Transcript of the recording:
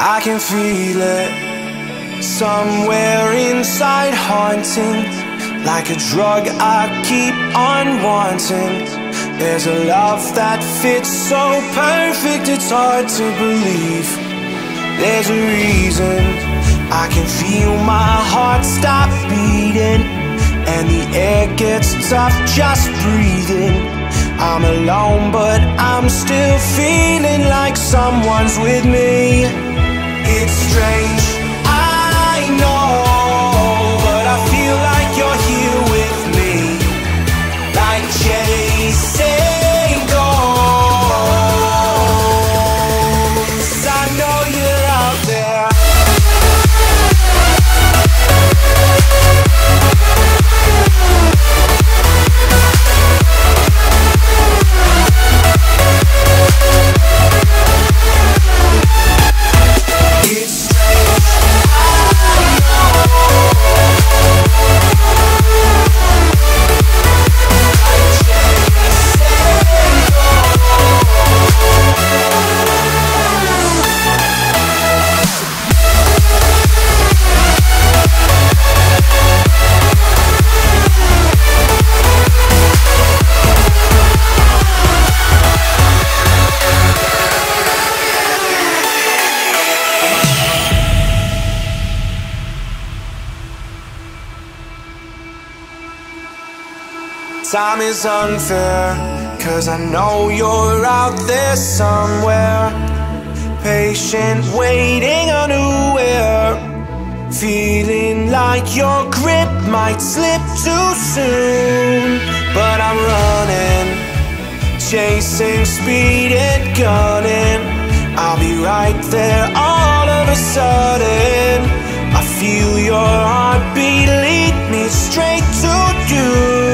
I can feel it somewhere inside, haunting like a drug I keep on wanting. There's a love that fits so perfect, it's hard to believe. There's a reason I can feel my heart stop beating, and the air gets tough just breathing. I'm alone, but I'm still feeling like someone's with me. It's strange, I know, but I feel like you're here with me, like chasing ghosts. I know you're out there. Time is unfair, 'cause I know you're out there somewhere, patient, waiting unaware, feeling like your grip might slip too soon. But I'm running, chasing speed and gunning. I'll be right there all of a sudden. I feel your heartbeat lead me straight to you.